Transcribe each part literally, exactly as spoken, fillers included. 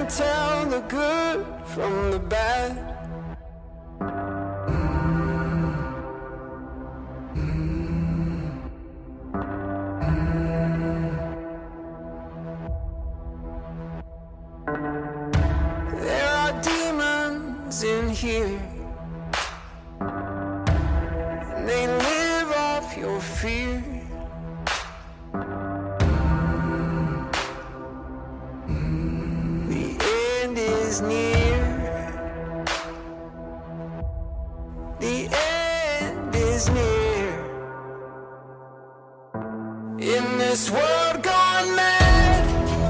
tell the good from the bad. There are demons in here, and they live off your fear. The end is near. The end is near. In this world gone mad,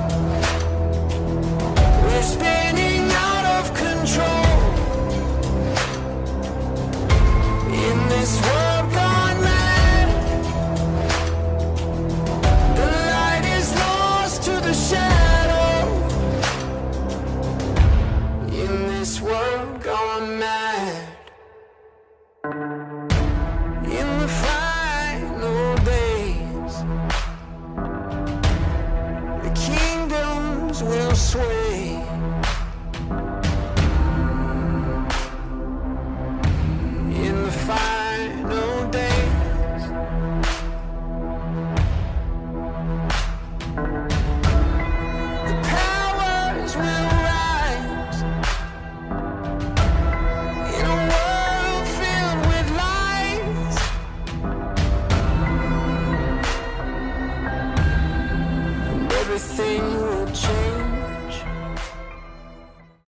we're spinning out of control. In this world gone mad, the light is lost to the shadow. In this world gone mad, in the final days, the kingdoms will sway. In the final days, the powers will rise. In a world filled with lies, and everything will change.